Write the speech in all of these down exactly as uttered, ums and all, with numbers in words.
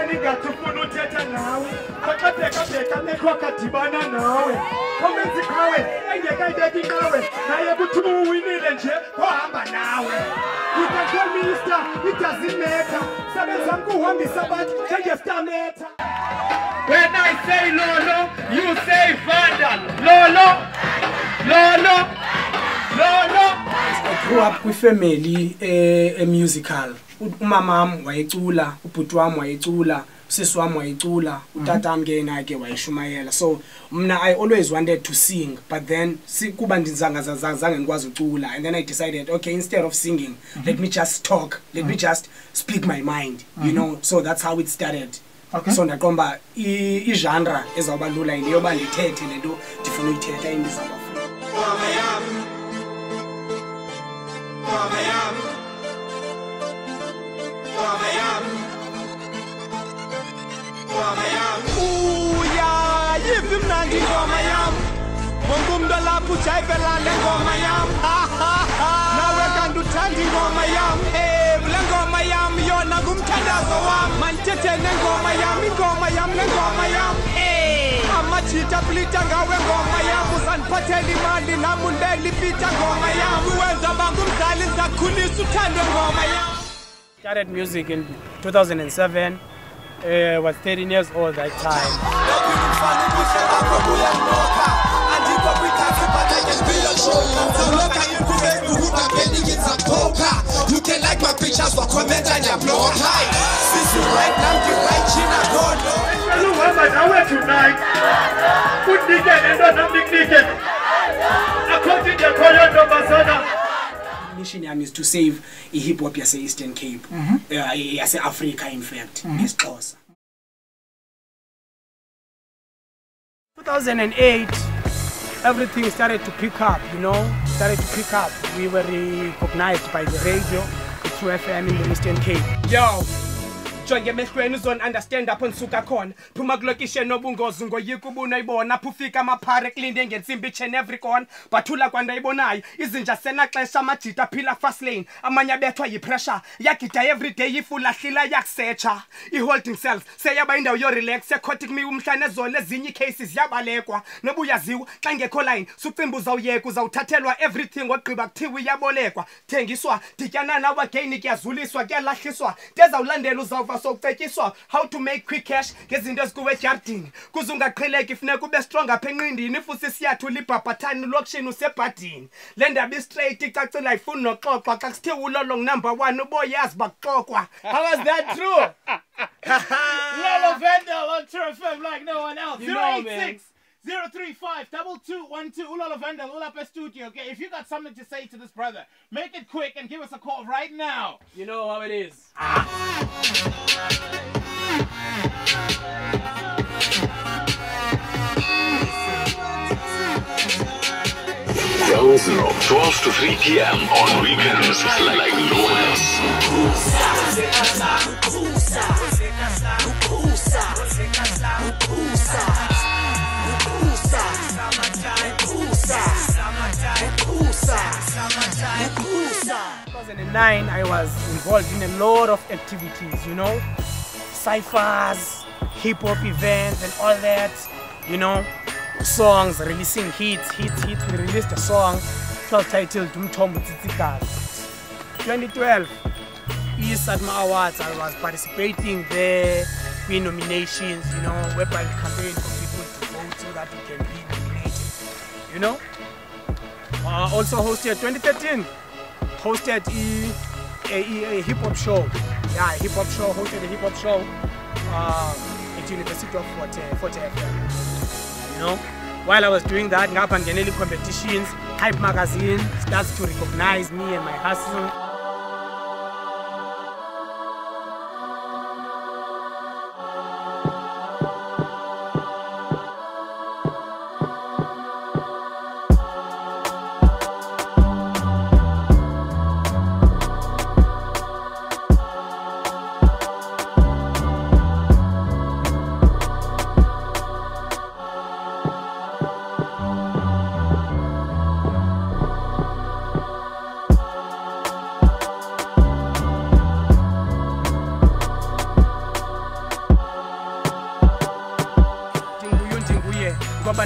ningathufuna uthetha nawe akabheka bheka mekho kadibana nawe comments kawe engekayibeki nawe naye kuthi uwinile nje ohamba nawe you can call me star it doesn't matter sebenza ukuhambisa abantu njengestameta. When I say Lolo you say Vandal. Lolo Lolo Lolo. I grew up with family a, a musical. Umamam wayecula, ubhuti wami wayecula, usisi wami wayecula, utata wami ke naye ke wayeshumayela. So mna I always wanted to sing, but then kuba ndizanga zange ngikwazi ucula, and then I decided, okay, instead of singing, mm-hmm. let me just talk, let mm-hmm. me just speak my mind, mm-hmm. you know. So that's how it started. Okay. So ndaqomba I genre ezawuba lula into yoba ndithethe lento ndifuna uyithetha endizawuba Uya yivi mnandi ngoma yam wonke umuntu lapho ujayivela le ngoma yam nawe kanti uthanda ingoma yam eh le ngoma yam yona ngumthandazo wami mandithethe nengoma yam ingoma yam le ngoma yam eh amachita plita ngawe ngoma yam usandiphathela imali nami undela ipita ngoma yam wenza bangumdali sakhulisa uthando ngoma yam. Started music in two thousand seven. I uh, was thirteen years old that time. You can like my pictures for comment on your blog. Hi, since you right now, you right China God. Hello, I'm at tonight. Good weekend and not big weekend. According to your number, mission is to save a hip hop yase Eastern Cape, mm-hmm. uh, yase Africa in fact, mm-hmm. Xhosa. two thousand eight, everything started to pick up, you know, started to pick up. We were recognized by the radio, True F M in the Eastern Cape. Yo! Jonge mehlweni uzon understand apho nisuka khona phuma kulokishe nobungozi ngoyika ubuna ibona phufika amaphare kulinde ngensimbi each and every corner bathula kwanda ibonayo izinja senaxesha amajita phila fast lane amanye abethwa yipressure yagida every day ifula hlila yakusecha iholding cells seyaba indawo yo relax ekhotic mi umhlane ezole ezinye cases yabalekwa nobuyaziwa xa ngekho line sucimba uzawuyeka uzawuthathelwa everything ogqiba kuthiwa iyabolekwa thengiswa dityana nawe again kuyazuliswa kuyalahliswa tezawulandela uzawuva so how to make quick cash ngezinto ezikuwe ejardini kuze ungaqheleki ifuneka ube strong apha enqindini futhi siyathula ibhabhathani lokishini usebhadini le ndaba i-straight icacile ayifuni noxoxwa xa kusithe ulolong number one uboyazi bakuxoxwa. How was that true? Lolo Vandal on True F M like no one else. You know, man. zero three five, two two one two, Ulolo Vandal, Ulapa Studio. Okay, if you got something to say to this brother, make it quick and give us a call right now. You know how it is. Girls Rock, twelve to three p m on weekends like no one else. two thousand nine, I was involved in a lot of activities, you know, cyphers, hip-hop events and all that, you know, songs, releasing hits, hits, hits. We released a song titled Umthombo Tsitsikazi. twenty twelve, eSADMA Awards, I was participating there, in nominations, you know, whereby we campaign for people to vote so that we can be nominated, you know. Uh, also hosted twenty thirteen, hosted a, a, a hip-hop show. Yeah, a hip-hop show, hosted a hip-hop show uh, at University of Fort F M. You know, while I was doing that, ngapha ngenele competitions, Hype Magazine starts to recognize me and my hustle.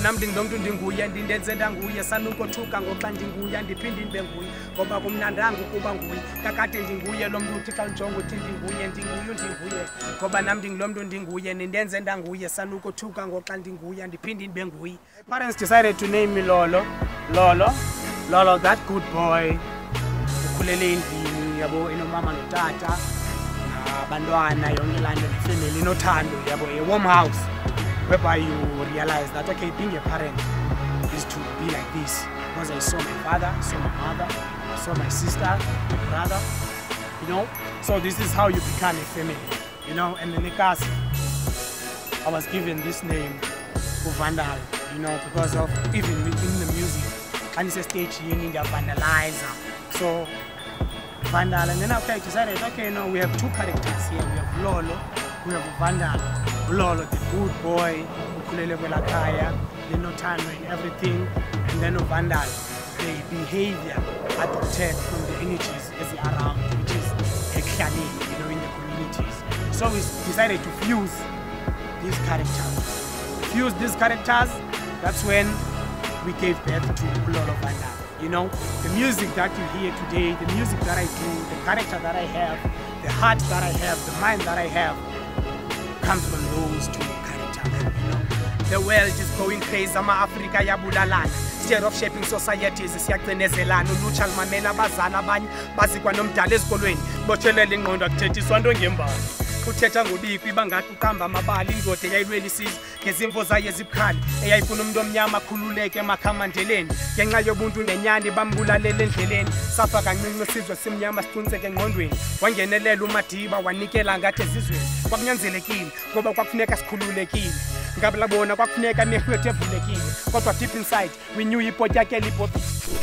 nam ndingilomntu ndinguye ndindenze ndanguye sanukothuka ngokuba ndinguye ndiphinde ndibe nguye ngoba kumnandanga ukuba nguye kakade ndinguye lo mntu uthi xa ujonga uthi ndinguye ndinguye ndinguye ngoba nam ndingilomntu ndinguye nindenze ndanguye sanukothuka ngoxa ndinguye ndiphinde ndibe nguye. Parents decided to name me Lolo. Lolo Lolo, that good boy ukhulele endlini yabo enomama notata abantwana yonke laa nto nefamily inothando yabo, a warm house whereby you realize that okay, being a parent is to be like this, because I saw my father, I saw my mother, I saw my sister, my brother, you know, so this is how you become a family, you know. And in the cast I was given this name Vandal, you know, because of even within the music and it's a stage you need a vandalizer, so Vandal. And then after I decided, okay, no, we have two characters here. We have Lolo, we have Vandal. Lolo, the good boy, ukulele kwelakaya, the notano and everything, and then Vandal, the behavior adopted from the energies as around, which is actually, you know, in the communities. So we decided to fuse these characters. Fuse these characters. That's when we gave birth to Lolo Vandal. You know, the music that you hear today, the music that I do, the character that I have, the heart that I have, the mind that I have, comes from those two characters, you know. The world is going crazy, ama-Afrika yabulalana. Instead of shaping societies, siyacinezelana, ulutsha lumamela abazali abanye bazikwa nomdala ezikolweni, botshelela ingqondo akuthethiswa nto ngembali. Uthetha ngobikho ibangathi uqamba amabali, indoda eyayilwela isizwe ngezimvo zayo ezibukhali, eyayifuna umuntu omnyama akhululeke emakhamandeleni ngenxa yobuntu nenyani bambulalela endleleni. Safa kancinci isizwe simnyama sicunceke engqondweni, wangenelela uMadiba wanikela ngathi ezizweni. Kwakunyanzelekile ngoba kwakufuneka sikhululekile, ngabula bona kwakufuneka amehlo ethu evulekile, kodwa deep inside we knew ipotyakela ibhobhi.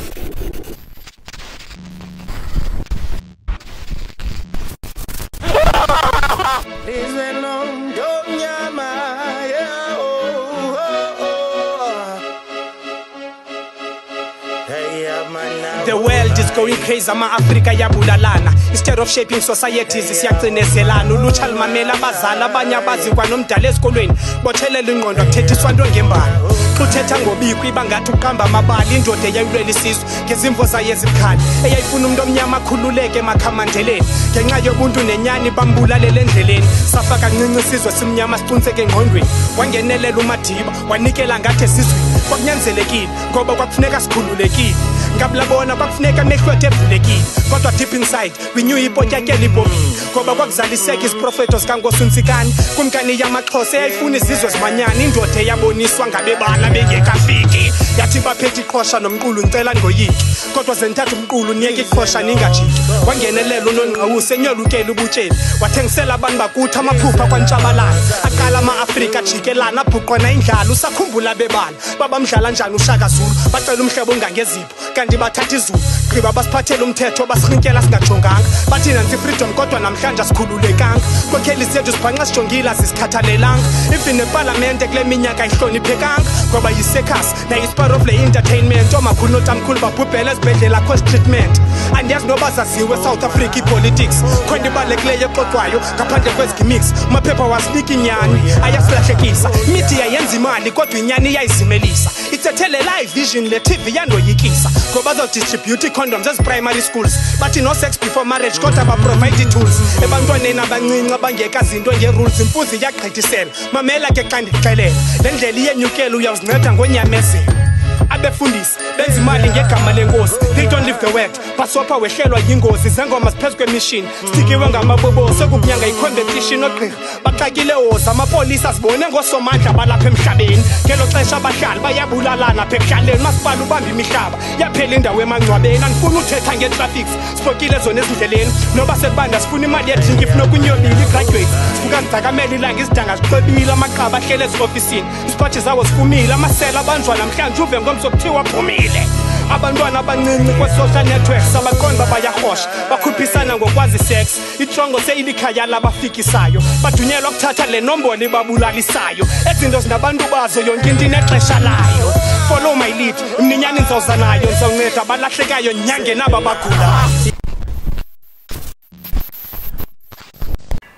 The world is going crazy, ama-Afrika yabulalana. Instead of shaping societies, siyacinezelana, ulutsha lumamela abazali abanye abazikwa nomdala ezikolweni, botshelela ingqondo akuthethiswa nto ngembali. Uthetha ngobikho ibangathi uqamba amabali, indoda eyayilwela isizwe ngezimvo zayo ezibukhali, eyayifuna umuntu omnyama akhululeke emakhamandeleni ngenxa yobuntu nenyani bambulalela endleleni. Safa kancinci isizwe simnyama sicunceke engqondweni, wangenelela uMadiba wanikela ngathi ezizweni. Kwakunyanzelekile ngoba kwakufuneka sikhululekile, ngabula bona kwakufuneka amehlo ethu evulekile, kodwa deep inside we knew ipotyakela ibhobhi, ngoba kwakuzaliseka iziprofeto zikaNkosi kumkani yamaXhosa eyayifuna izizwe zimanyana. Indoda eyaboniswa ngabebala bengekafiki yathi baphethe iqhosha nomqulu ngicela ngoyiki, kodwa zentatha umqulu niyeke iqhosha ningajiki. Wangenelela uNongqawuse enyolukela ubutsheli, wathengisela abantu bakuthi amaphupha kwantshabalala. Aqala ama-Afrika jikelana abhuqwana indlala, usakhumbula bebala babamdlala njani uShaka Zulu, bacela umhlebo ongangezipho kanti bathatha izulu. Gqiba basiphathela umthetho basirhinkela singajonganga, bathi nansi freedom kodwa namhlanje asikhululekanga. Kokheli zethu sibhanqa sijongile azisikhathalelanga, even nepalamente kule minyaka ayihloniphekanga, ngoba yi-circus nayo is-part of le entertainment. Omakhulu notamkhulu babhubhela ezibhedlela akho treatment. Andiyazi noba zaziwe South Africa i-politics, khona ibalulekileyo exoxwayo ngaphandle kwezi-gimmicks. Maphepha wasibika inyani ayasilahlekisa, media yenza imali kodwa inyani iyayizimelisa. Ithethele live vision le T V yandoyikisa, ngoba bazodistribute ii-condoms ezi-primary schools, bathi no sex before marriage kodwa baprovide ii-tools ebantwaneni abancinci abangekazinto nge-rules. Imfuzi iyagqithisela, mamela ke xa ndikuxelela, le ndlela iyenyukela uyawuzinceda ngonyamezela. Abefundisi benza imali ngegama lenkosi, they don't live the word, basopha wehlelwa yingozi. Zengoma ziphezu kwemishini, stikiwe ngamabobo sekukunyanga i-competition. Ogqirha baxakile woza, amapolisa sibone ngosomandla balapha emhlabeni. Ngelo xesha abahlali bayabulalana apha ekuhlaleni, masipala ubamba imihlaba yaphela indawo emangcwabeni. Andifuna uthetha nge-traffics, sifokile zona ezindleleni, noba sekubanda sifuna imali yedrinki ifuna kunyobile i-graduate. Sifuka zidakamela ilanga izidanga ziqobile, amaqaba ahlele eziofisini, isiphathi zawo sifumile, amasela abanjwa namhlanje uve ngomso kuthiwa phumile. Abantwana abancinci kwe-social networks abaqonda bayahosha, bakhuphisana ngokwazi sex. Itrongo seyilikhaya labafikisayo, badunyelwa kuthatha le nombolo ibabulalisayo. Ezinto zinabantu bazo yonke into inexesha layo. Follow my lead, mninyani nizawuza nayo, nizawunceda abalahlekayo nyange naba bagulayo.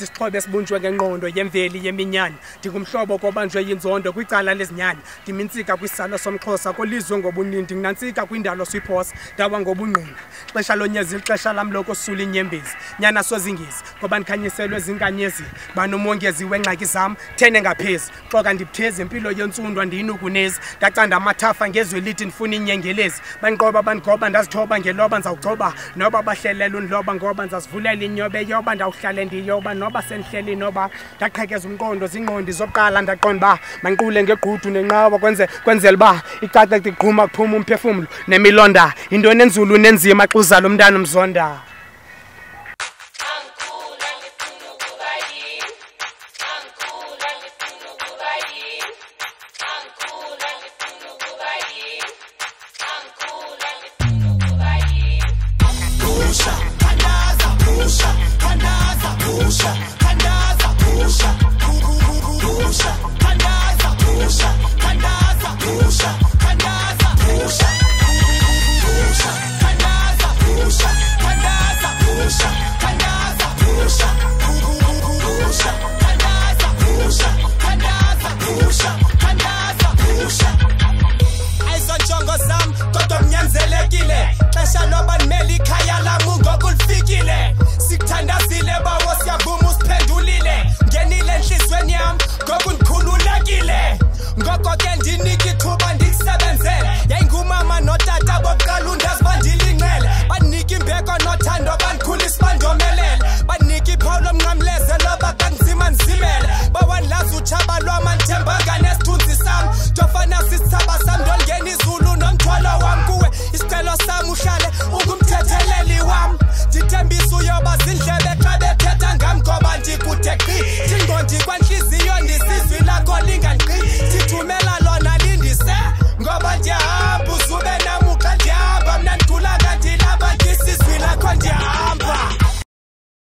sisixhobe esibunjwe ngengqondo yemveli yeminyanya ndingumhlobo kobanjwe yinzondo kwicala lezinyanya ndimintsika kwisalo somxhosa kolizwe ngobunindi nginantsika kwindalo swiphosa ndawa ngobungqina xesha lonyezi ixesha lam lokosula inyembezi nyana sozingezi ngoba ndikhanyiselwe zinkanyezi banomongezi wengxaki zam thene ngaphezi xoka ndibuthezi impilo yentsundwa ndiyinukunezi ndacanda amathafa ngezwe lithi ndifuna inyengelezi banqoba bandigoba ndazithoba ngeloba ndizawugcoba noba bahlelela undloba ngoba nzazivulela inyobe yoba ndawuhlale ndiyoba noba sendihleli noba ndaqhekeza umqondo zingqondi zoqala ndaqonda ba manqule ngegqudu nenqawa kwenze kwenzela ba icaca ndiqhuma kuphuma umphefumulo nemilonda into nenzulu nenzima xuza lo mntana umzonda. Zindlebe xa bethetha ngam ngoba ndikude qhi ndingqondi kwanhliziyo ndisiza